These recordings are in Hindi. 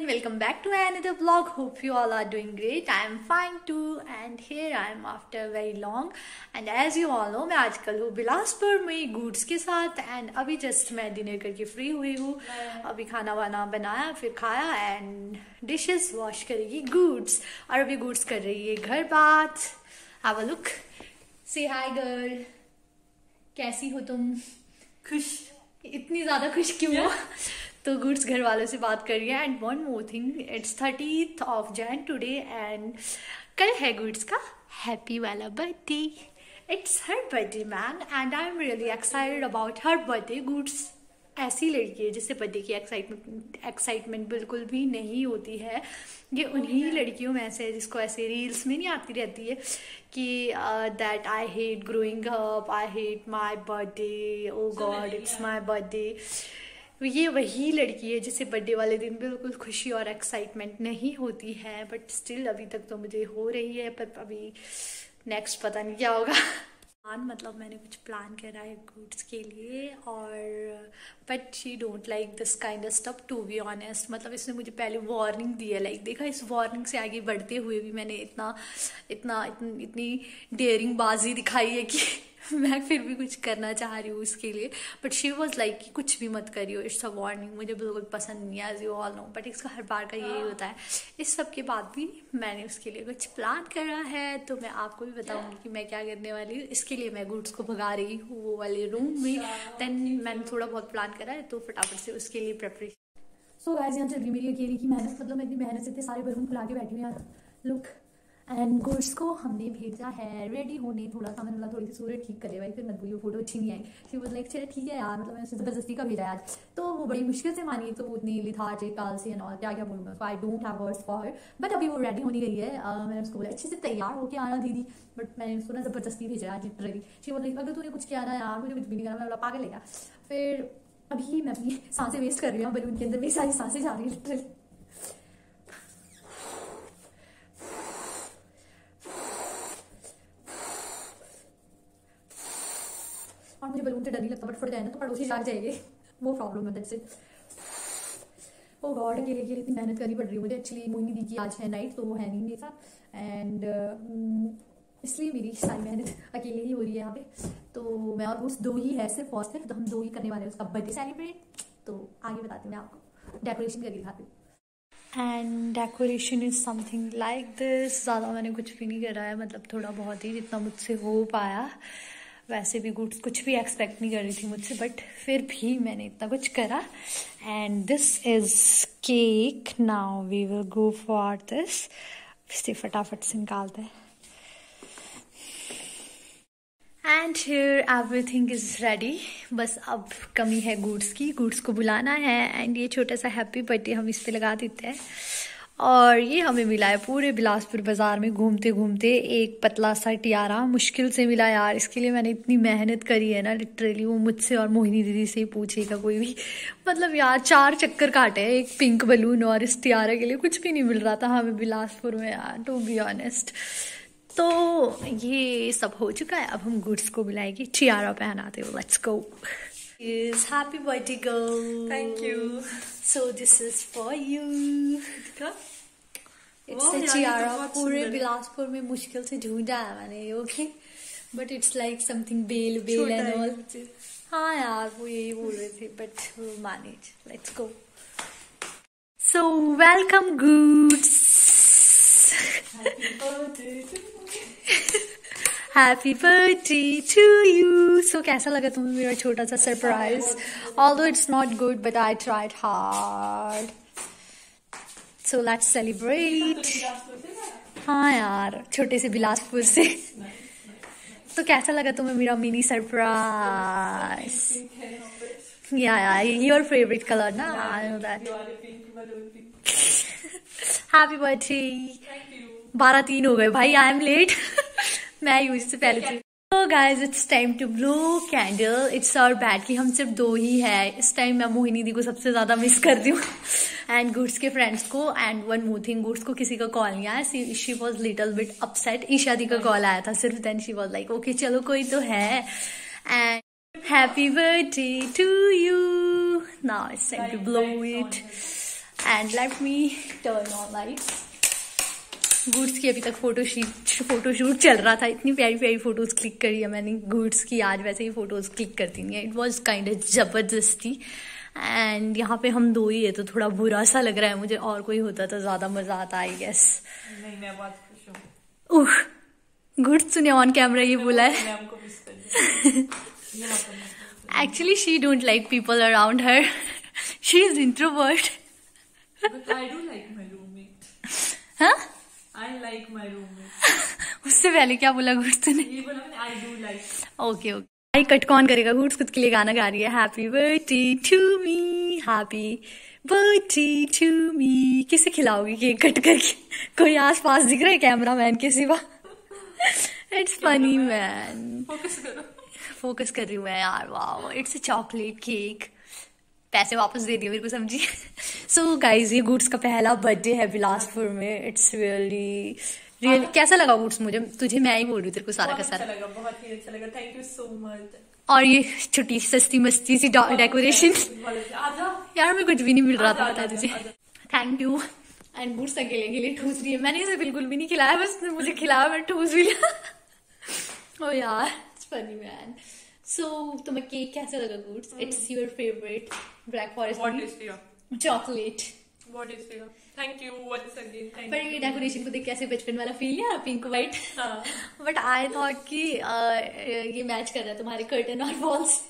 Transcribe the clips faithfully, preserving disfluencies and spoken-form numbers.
welcome back to another vlog. Hope you all are doing great. I am fine too and here I am after very long and as you all know मैं आजकल हूँ बिलासपुर में गुड्स के साथ एंड अभी जस्ट मैं डिनर करके फ्री हुई हूँ. अभी खाना वाना बनाया फिर खाया एंड डिशेस वॉश करेगी गुड्स और अभी गुड्स कर रही है घर बात. Have a look. Say hi girl, कैसी हो तुम? खुश. इतनी ज्यादा खुश क्यों हो? तो गुड्स घर वालों से बात कर रही है and one more thing, it's thirtieth of Jan today and कल है गुड्स का हैप्पी वाला birthday. It's her birthday man and I am really excited about her birthday. गुड्स ऐसी लड़की है जिससे बर्थडे की एक्साइटमेंट एक्साइटमेंट बिल्कुल भी नहीं होती है. ये उन्हीं लड़कियों में से है जिसको ऐसे रील्स में नहीं आती रहती है कि that I hate growing up, I hate my birthday, oh God it's my birthday. ये वही लड़की है जिसे बर्थडे वाले दिन बिल्कुल खुशी और एक्साइटमेंट नहीं होती है. बट स्टिल अभी तक तो मुझे हो रही है, पर अभी नेक्स्ट पता नहीं क्या होगा. प्लान मतलब मैंने कुछ प्लान करा है गुड्स के लिए और but she don't like this kind of stuff to be honest. मतलब इसने मुझे पहले वार्निंग दी है. लाइक देखा, इस वार्निंग से आगे बढ़ते हुए भी मैंने इतना इतना इतनी, इतनी डेयरिंग बाजी दिखाई है कि मैं फिर भी कुछ करना चाह रही हूँ उसके लिए. बट शी वॉज लाइक कि कुछ भी मत करियो, इट्स अ वार्निंग. मुझे बिल्कुल पसंद नहीं है as you all know, but इसका हर बार का यही होता है. इस सब के बाद भी मैंने उसके लिए कुछ प्लान करा है तो मैं आपको भी बताऊंगी कि मैं क्या करने वाली हूँ. इसके लिए मैं गुड्स को भगा रही हूँ वो वाले रूम में. देन मैंने थोड़ा बहुत प्लान करा है तो फटाफट से उसके लिए प्रेपरेशन. सो गाइस, यहाँ चल रही मेरी अकेले की मेहनत. मतलब मैं इतनी मेहनत से इतने सारे बलून फुला के बैठी हूँ यार. लुक एंड गुड्स को हमने भेजा है रेडी होने. थोड़ा सा मैंने थोड़ी सी सूरत ठीक करे भाई, फिर मत बोलिए फोटो अच्छी नहीं आई. शी वाज लाइक चलो ठीक है यार, मतलब मैंने जबरदस्ती का भेजा आज. तो वो बड़ी मुश्किल से मानी. तो वो उतनी लिथार्जिक कालसी एंड ऑल क्या क्या बोलूँ मैं उसको. I don't have words for her. But अभी वो रेडी होने गई है. uh, मैंने उसको बोला अच्छे से तैयार होके आना दीदी. बट मैंने उसको ना जबरदस्ती भेजा आज लिटरली. शी वाज लाइक अगर तूने कुछ किया ना यार, मुझे कुछ भी नहीं करना. मैं पागल है. फिर अभी मैं अपनी सांसें वेस्ट कर रही हूँ बलून के अंदर. मेरी सारी सांसें जा रही है लिटरली. और मुझे बलून से डर नहीं लगता, बट फट जाए ना तो पड़ोसी जाग जाएंगे. वो प्रॉब्लम है दैट्स इट. ओ गॉड, अकेले अकेले इतनी मेहनत करनी पड़ रही है मुझे. एक्चुअली मोहिनी दी की आज है नाइट तो वो है नहीं मेरे साथ एंड uh, इसलिए मेरी सारी मेहनत अकेले ही हो रही है यहाँ पे. तो मैं और उस दो ही है सिर्फ और सिर्फ, तो हम दो ही करने वाले हैं उसका बर्थडे सेलिब्रेट. तो आगे बताती हूँ मैं आपको, डेकोरेशन करके दिखाती हूँ. And decoration is something like this. ज़्यादा मैंने कुछ भी नहीं करा है, मतलब थोड़ा बहुत ही जितना मुझसे हो पाया. वैसे भी गुड्स कुछ भी एक्सपेक्ट नहीं कर रही थी मुझसे, बट फिर भी मैंने इतना कुछ करा. And this is cake. Now we will go for this. इसे फटाफट से निकालते हैं. And here everything is ready. बस अब कमी है गुड्स की. गुड्स को बुलाना है एंड ये छोटा सा हैप्पी बर्थडे हम इस पे लगा देते हैं. और ये हमें मिला है पूरे बिलासपुर बाजार में घूमते घूमते. एक पतला सा टियारा मुश्किल से मिला यार. इसके लिए मैंने इतनी मेहनत करी है ना लिटरली. वो मुझसे और मोहिनी दीदी से ही पूछेगा कोई भी. मतलब यार चार चक्कर काटे हैं एक पिंक बलून और इस टियारा के लिए. कुछ भी नहीं मिल रहा था हमें बिलासपुर में यार, टू बी ऑनेस्ट. तो ये सब हो चुका है. अब हम गुड्स को बुलाएंगे, टियारा पहनाते हो. Let's go. Is happy birthday girl. Thank you. So this is for you. It's a tiara. पूरे बिलासपुर में मुश्किल से ढूंढा है मैंने. Okay, but it's like something bell bell and all. हाँ यार वो यही बोल रहे थे, but we'll manage. Let's go. So welcome goods. Happy birthday to you. Happy birthday to you. So कैसा लगा तुम्हें मेरा छोटा सा surprise? Although it's not good, but I tried hard. So let's celebrate. हाँ यार, छोटे से बिलासपुर से. तो कैसा लगा तुम्हें मेरा मिनी सरप्राइज? या या योर फेवरेट कलर ना. I know that. Happy birthday. बारह तीन हो गए भाई. I am late. मैं यूज से पहले थी. तो guys it's time to blow candle. It's our bad कि हम सिर्फ दो ही है इस टाइम. मैं मोहिनी दी को सबसे ज्यादा मिस करती हूँ एंड गुड्स के फ्रेंड्स को. एंड वन मोर थिंग, गुड्स को किसी का कॉल नहीं आया. She was little bit upset. Isha दी का कॉल आया था सिर्फ. Then she was like okay चलो कोई तो है. And happy birthday to you. Now it's time to blow it. And let me turn on lights. गुड्स की अभी तक फोटो फोटोशूट चल रहा था, इतनी प्यारी प्यारी फोटोज क्लिक करी है मैंने गुड्स की, आज वैसे ही फोटोज क्लिक करती नहीं है। इट वॉज काइंड ऑफ जबरदस्ती। एंड यहाँ पे हम दो ही है तो थोड़ा बुरा सा लग रहा है मुझे, और कोई होता तो ज्यादा मजा आता आई गेस। नहीं, मैं बहुत खुश हूँ। उह, गुड्स तूने ऑन कैमरा ये बोला है। Actually she don't like people around her, she is introvert. But I do like my roommate. हाँ? I like my roommate. उससे पहले क्या बोला गुड्स तूने? ये बोला मैंने, I do like. Okay okay. I cut कौन करेगा? गुड्स खुद के लिए गाना गा रही है, happy birthday to me, happy birthday to me. किसे खिलाओगी केक कट करके? कोई आस पास दिख रहा है कैमरा मैन के सिवा? It's funny man. फोकस करो। फोकस कर रही हूँ मैं यार। Wow, it's a chocolate cake. पैसे वापस दे दियो मेरे को, समझी। सो गाइज, ये गुड्स का पहला बर्थडे है बिलासपुर में। इट्स रियली रियली कैसा लगा गुड्स? मुझे तुझे मैं ही बोल रही हूँ तेरे को सारा का सारा। अच्छा लगा, बहुत ही अच्छा लगा। Thank you so much. और ये छोटी सस्ती मस्ती सी डेकोरेशन यार, मैं कुछ भी नहीं मिल रहा था पता है तुझे। Thank you. एंड गुड्स अकेले अकेले ठूस रही है। मैंने इसे बिल्कुल भी नहीं खिलाया, बस मुझे खिलाया, मैं ठूस भी लिया। ओ यार, इट्स फनी मैन। सो तुम्हें केक कैसा लगा गुड्स? It's your favourite black forest chocolate. बहुत टेस्टी था। Thank you once again. Thank पर ये डेकोरेशन को देख कैसे बचपन वाला फील है, पिंक व्हाइट। हाँ। बट आई थॉट कि uh, ये मैच कर रहा है तुम्हारे कर्टन और walls.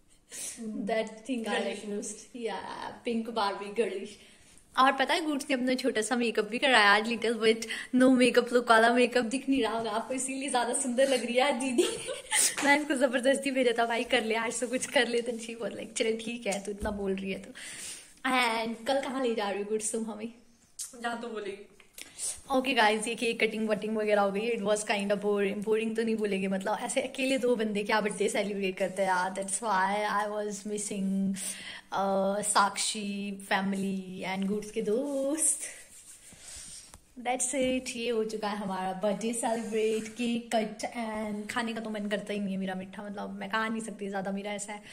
That thing I like most. या पिंक बारबी गर्लिश। और पता है गुड्स ने अपना छोटा सा मेकअप भी कराया आज, little but no makeup look वाला मेकअप दिख नहीं रहा होगा आपको, इसीलिए ज्यादा सुंदर लग रही है आज दीदी। मैं इसको जबरदस्ती भेजा था, भाई कर ले आज से कुछ कर ले। तो शी वाज लाइक चल ठीक है, तू इतना बोल रही है तो। एंड कल कहाँ ले जा रही हो गुड्स तुम हमें? जहाँ तो बोलेगी। ओके गाइस, ये केक कटिंग वटिंग वगैरह हो गई। It was kind of boring. Boring तो नहीं बोलेंगे, मतलब ऐसे अकेले दो बंदे क्या बर्थडे सेलिब्रेट करते हैं यार। That's why I was missing Sakshi family and goods के दोस्त। That's it. ये हो चुका है हमारा birthday celebrate, cake cut and खाने का तो मन करता ही नहीं है मेरा मीठा, मतलब मैं खा नहीं सकती ज्यादा, मेरा ऐसा है।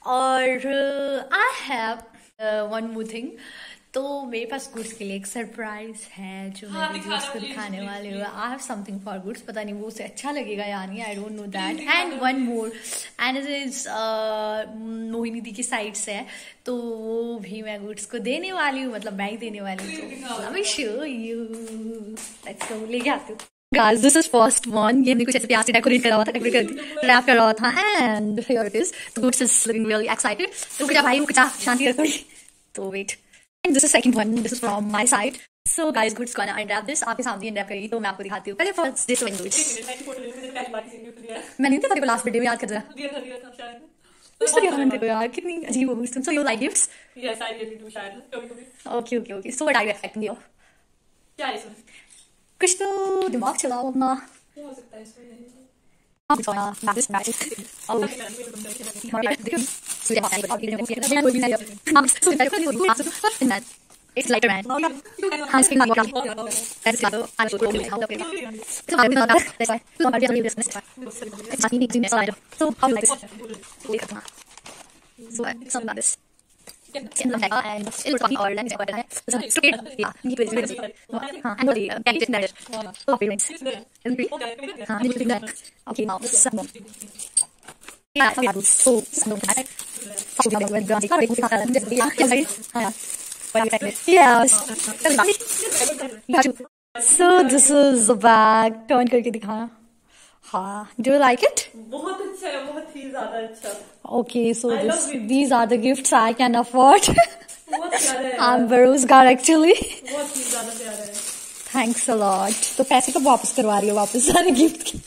और I have one more thing, तो मेरे पास गुड्स के लिए एक सरप्राइज है जो हाँ, मैं गुड्स को दिखाने वाली हूँ। I have something for Goods, पता नहीं वो उसे अच्छा लगेगा या नहीं, I don't know that. And one more, and it is Mohini दी की साइड से है, तो वो भी मैं गुड्स को देने वाली हूँ, मतलब मैं ही देने वाली हूँ। तो let me show you. Let's go, लेके आती हूँ। Guys, this is first one. ये हमने कुछ ऐसे प्यार से डेकोरेट करा हुआ था, डेकोरेट कर रैप करा हुआ था, and here it is. The goods is looking really excited. तो कुछ भाई कुछ शांति रखो। तो wait. And this is second one. This is from my side. So guys, goods gonna unwrap this. आपके सामने unwrap करेगी तो मैं आपको दिखाती हूँ। पहले first this one goods. मैंने नहीं देखा लास्ट वीडियो में, याद कर जरा। दिया था दिया था शायद। कुछ तो याद नहीं यार, कितनी अजीब हो गुड्स तुम। So you like gifts? Yes, I really do शायद। कभी कभी। Okay okay okay. So what are you expecting here? क्या है इसमें? कुछ तो दिमाग चलाओ अपना। क्या हो सकता है इसमें? It's like a man. Hans King Magwaka. That's like I'm so cool. So I will not. That's why. So I will this. It's not unique to me. So how do you like this? So something like this. In the mega and it was talking or language what है. So straight yeah. He was really. हाँ. And the yeah, it's nice. Oh, parents. हाँ. You think that? Okay, now this is some. Yeah, so yeah, so some. So yeah, when the car is coming, just yeah, yeah. Yes. So this is the bag. Turn करके दिखाना। हाँ. Do you like it? बहुत अच्छा है, बहुत ही ज़्यादा अच्छा। Okay, so this, these are the gifts I can afford. बहुत प्यारा है। I'm बेरोजगार actually. बहुत ही ज़्यादा प्यारा है। Thanks a lot. तो पैसे कब वापस करवा रही हो वापस सारे गिफ्ट के?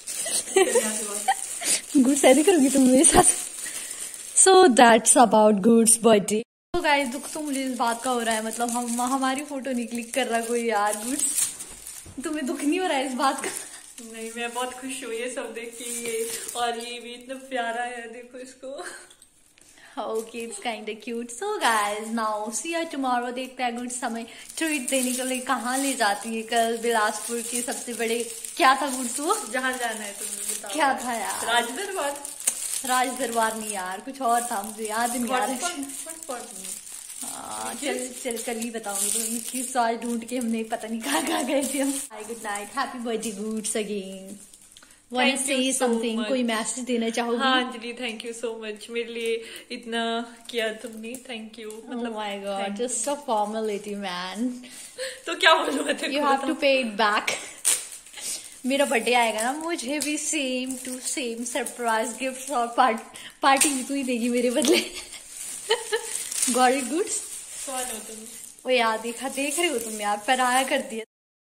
गुड्स ऐसे करोगी तुम मेरे साथ? So that's about Goods birthday. तो गाइस, दुख तो मुझे इस बात का हो रहा है, मतलब हम हमारी फोटो नहीं क्लिक कर रहा कोई यार। गुड्स, तुम्हें दुख नहीं हो रहा है इस बात का? नहीं, मैं बहुत खुश हूँ ये सब देख के, ये और ये भी इतना प्यारा है, देखो इसको। Okay, it's kind of cute. So guys, now see you tomorrow. देखते हैं गुड्स हमें ट्रीट देने के लिए कहाँ ले जाती है कल। बिलासपुर के सबसे बड़े क्या था गुड्स वो? जहाँ जाना है तुम्हें बताओ। क्या था यार? राज दरबार। राज दरबार नहीं यार, कुछ और था, मुझे याद नहीं आ रहा। हाँ, चल चल कल ही बताऊंगी तो इसकी स्वाद ढूंढ के हमने पता नहीं कहाँ कहाँ गए थे हम। Hi good night, happy birthday Goods again. Want to say something, कोई मैसेज देना चाहोगी? हाँ Anjali, thank you so much, मेरे लिए इतना किया तुमने, थैंक यू। मतलब my god, just a formality man. तो क्या बोलूं मैं, you have to pay it back. मेरा बर्थडे आएगा ना, मुझे भी same to same surprise gift और पार्ट, पार्टी भी तू ही देगी मेरे बदले। Got it Goods? कौन हो तुम? वो यार देखा, देख रहे हो तुम यार, पराया कर दिया।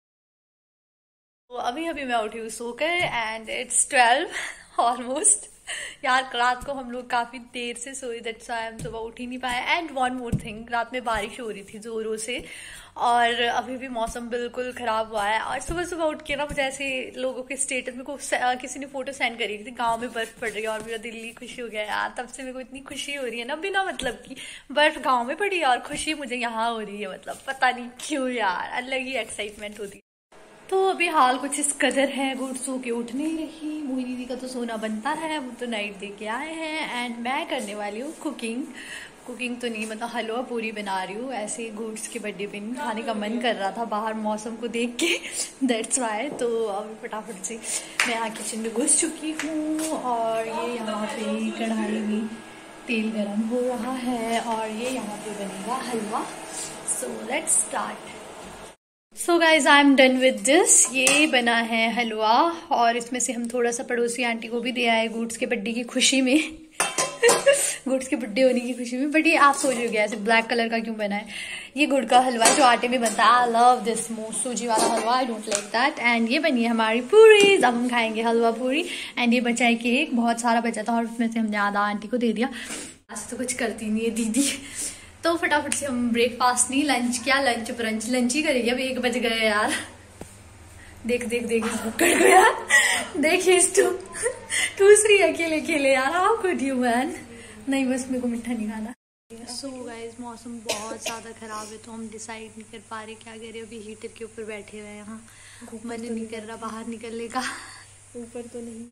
तो अभी अभी मैं उठी हूँ सोकर एंड इट्स ट्वेल्व ऑलमोस्ट। यार रात को हम लोग काफी देर से सोए, दैट्स व्हाई हम सुबह उठ ही नहीं पाए। एंड वन मोर थिंग, रात में बारिश हो रही थी जोरों से और अभी भी मौसम बिल्कुल खराब हुआ है। और सुबह सुबह उठ के ना मुझे ऐसे लोगों के स्टेटस में को किसी ने फोटो सेंड करी थी, गांव में बर्फ पड़ रही है और मेरा दिल ही खुशी हो गया यार। तब से मेरे को इतनी खुशी हो रही है ना, बिना मतलब की बर्फ गाँव में पड़ी है और खुशी मुझे यहाँ हो रही है। मतलब पता नहीं क्यों यार, अलग ही एक्साइटमेंट होती है। तो अभी हाल कुछ इस कदर है, गुड सो के उठ नहीं रही। मोहिनी दीदी का तो सोना बनता है, वो तो नाइट दे के आए हैं। एंड मैं करने वाली हूँ कुकिंग। कुकिंग तो नहीं, मतलब हलवा पूरी बना रही हूँ। ऐसे गुड्स के बर्थडे पे खाने का मन कर रहा था बाहर मौसम को देख के, दैट्स वाई। तो अभी फटाफट से मैं यहाँ किचन में घुस चुकी हूँ और ये यहाँ पे कढ़ाई में तेल गरम हो रहा है और ये यहाँ पे बनेगा halwa. So let's start. So guys I am done with this. ये बना है हलवा और इसमें से हम थोड़ा सा पड़ोसी आंटी को भी दिया है गुड्स के बर्थडे की खुशी में। गुड्स के बर्थडे होने की खुशी में। बट ये आप सोच रहे हो ऐसे ब्लैक कलर का क्यों बना है? ये गुड़ का हलवा है जो आटे में बनता है। आई लव दिस मोस्ट, सूजी वाला halwa, I don't like that. And ये बनी है हमारी पूरी, अब हम खाएंगे हलवा पूरी। एंड ये बचा है केक, बहुत सारा बचा था और उसमें से हमने आधा आंटी को दे दिया। आज तो कुछ करती नहीं है दीदी। तो फटाफट से हम ब्रेकफास्ट नहीं, लंच, क्या लंच ब्रंच, लंच ही करेंगे। अब एक बज गए यार। देख देख देख इस बुक्कड़ को यार, देखिए इस टू ठूस रही है अकेले अकेले यार। How could you man? नहीं बस मेरे को मिठा नहीं खाना। सो गाइस मौसम बहुत ज्यादा खराब है तो हम डिसाइड नहीं कर पा रहे क्या करें। अभी हीटर के ऊपर बैठे हुए हैं यहाँ, मन नहीं कर रहा बाहर निकलने का। ऊपर तो नहीं।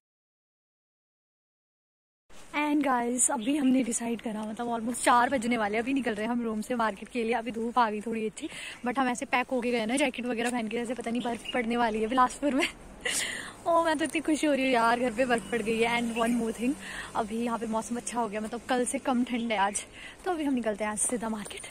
एंड गाइस अभी हमने डिसाइड करा, मतलब ऑलमोस्ट चार बजने वाले, अभी निकल रहे हैं हम रूम से मार्केट के लिए। अभी धूप आ गई थोड़ी अच्छी, बट हम ऐसे पैक होके गए ना जैकेट वगैरह पहन के, जैसे पता नहीं बर्फ पड़ने वाली है बिलासपुर में। ओ मैं तो इतनी खुशी हो रही हूँ यार, घर पे बर्फ पड़ गई है। एंड वन मोर थिंग, अभी यहाँ पे मौसम अच्छा हो गया, मतलब कल से कम ठंड है आज। तो अभी हम निकलते हैं आज सीधा मार्केट।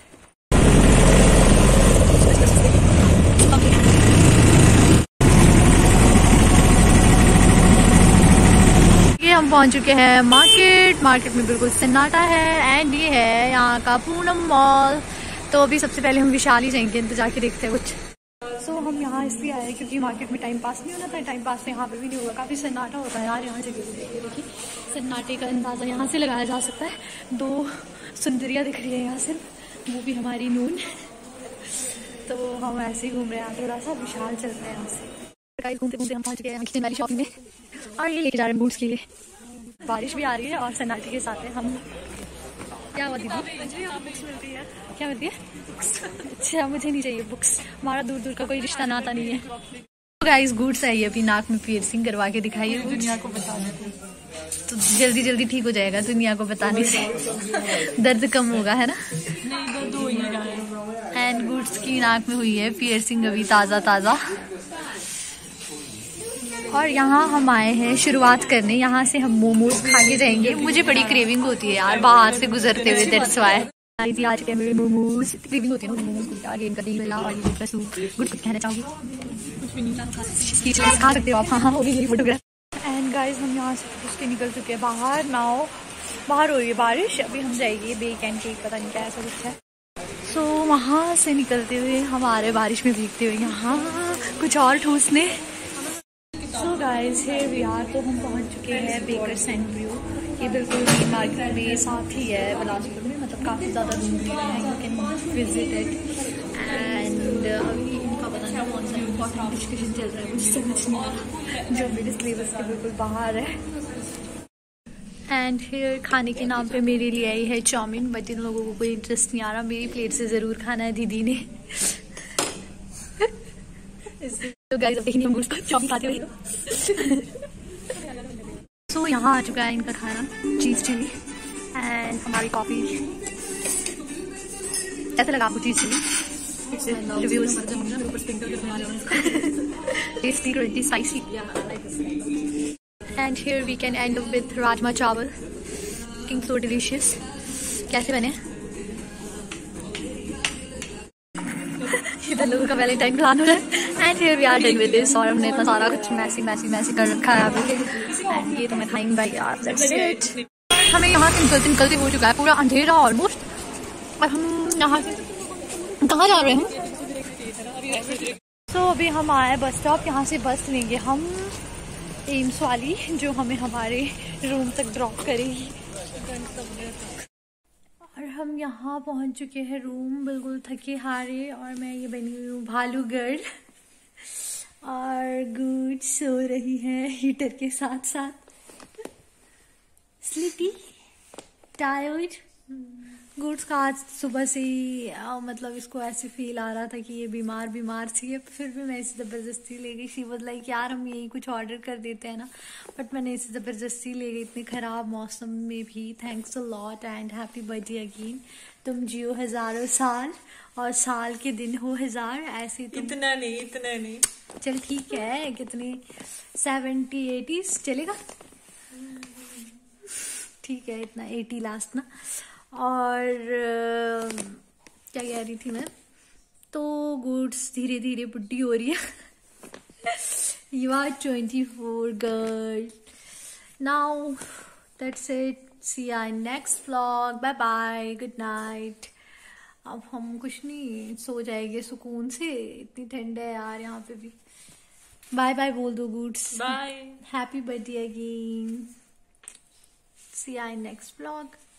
हम पहुंच चुके हैं मार्केट। मार्केट में बिल्कुल सन्नाटा है एंड ये है यहाँ का पूनम मॉल। तो अभी सबसे पहले हम विशाल ही जाएंगे, तो जाके देखते हैं कुछ। सो so, हम यहाँ इसलिए आए क्योंकि मार्केट में टाइम पास नहीं होता है, टाइम पास यहाँ पे भी नहीं होगा, काफ़ी सन्नाटा होता है यार यहाँ जगह। देखिए सन्नाटे का अंदाज़ा यहाँ से लगाया जा सकता है। दो सुंदरियाँ दिख रही है यहाँ से, वो भी हमारी नून। तो हम ऐसे ही घूम रहे हैं थोड़ा सा, विशाल चल रहे हैं यहाँ से। घूमते घूमते हम पहुँच गए यहाँ किचन वाली शॉपिंग में और ये लेके जा रहे हैं बूट्स के लिए। बारिश भी आ रही है और सन्नाटे के साथ है हम। क्या हुआ दीदी? बुक्स मिलती है। क्या मिलती है? अच्छा मुझे नहीं चाहिए बुक्स, हमारा दूर दूर का कोई रिश्ता नाता नहीं है। तो गाइस गुड्स आई अभी नाक में पियर्सिंग करवा के दिखाइए दुनिया को बताने को, तो जल्दी जल्दी ठीक हो जाएगा दुनिया को बताने से। दर्द कम होगा है ना? नहीं दर्द हो ही रहा है। एंड गुड्स की नाक में हुई है पियर्सिंग अभी ताज़ा ताज़ा। और यहाँ हम आए हैं शुरुआत करने, यहाँ से हम मोमोज खा के जाएंगे। मुझे बड़ी क्रेविंग होती है यार बाहर से गुजरते हुए, दैट्स व्हाई आज के मेरे मोमोज क्रेविंग होती है ना मोमोज को। आगे इनका दिल मिला और ये का सूप। गुड कुछ कहना चाहोगी? कुछ भी नहीं खा सकते हो आप। हाँ हाँ होगी मेरी फोटोग्राफ। एंड गाइज हम यहाँ से घुस के निकल चुके हैं बाहर। नाव बाहर हो रही है बारिश, अभी हम जाएंगे बेक एंड केक, पता नहीं क्या ऐसा कुछ है। सो so, वहाँ से निकलते हुए हम आ रहे बारिश में भीगते हुए यहाँ कुछ और ठूसने। So guys here we are. तो हम पहुंच चुके हैं बेकर्स एंड व्यू। ये बिल्कुल मेन मार्केट में साथ ही है बिलासपुर में, मतलब काफ़ी ज़्यादा रूम भी है, you can visit it. And अभी इनका पता नहीं कौन सा इम्पोर्टेंट डिस्कशन चल रहा है, मुझे समझ नहीं आ रहा, जो मेरे सिलेबस के बिल्कुल बाहर है। एंड फिर खाने के नाम पे मेरे लिए आई है चाउमीन, बट इन लोगों को कोई इंटरेस्ट नहीं आ रहा। मेरी प्लेट से ज़रूर खाना है दीदी ने। तो गाइस अब देखिए हम उसको चाउमीन खाते हुए। सो यहाँ आ चुका है इनका खाना, चीज़ चिली एंड हमारी कॉफ़ी। कैसा लगा आपको cheese chilli? Reviews. Tasty, crunchy, spicy. And here we can end up with rajma chawal. Looking so delicious. कैसे बने? इधर लोगों का वैलेंटाइन प्लान हो रहा है. And here we are done with this. और हमने इतना सारा कुछ मैसी मैसी मैसी कर रखा है अभी. And ये तो मैं खाएंगे भाई यार. That's it. हमें यहाँ से निकलते निकलते हो चुका है पूरा अंधेरा ऑलमोस्ट. और हम यहाँ से कहाँ जा रहे हैं? तो so, अभी हम आए बस स्टॉप. यहाँ से बस लेंगे हम एम्स वाली, जो हमें हमारे रूम तक ड्रॉप करेगी. और हम यहाँ पहुँच चुके हैं रूम, बिल्कुल थके हारे. और मैं ये बनी हुई हूँ भालूगढ़. और गुड सो रही है हीटर के साथ साथ. Sleepy, tired. गुड्स का आज सुबह से ही आ, मतलब इसको ऐसे फील आ रहा था कि ये बीमार बीमार थी. फिर भी मैं इसे ज़बरदस्ती ले गई. शी वाज लाइक यार हम यही कुछ ऑर्डर कर देते हैं ना. बट मैंने इसे ज़बरदस्ती ले गई इतने ख़राब मौसम में भी. Thanks a lot and happy birthday again. तुम जियो हज़ारों साल और साल के दिन हो हज़ार. ऐसे तुम इतना नहीं इतना नहीं. चल ठीक है. कितने सेवेंटी एटीज चलेगा? ठीक है इतना एटी लास्ट ना. और क्या कह रही थी मैं? तो गुड्स धीरे धीरे बुढ़ी हो रही है. You are twenty four girl now. That's it. See I next vlog. Bye bye. Good night. अब हम कुछ नहीं सो जाएंगे सुकून से. इतनी ठंड है यार यहाँ पे भी. बाय बाय बोल दो Goods. Bye. Happy birthday again. See I next vlog.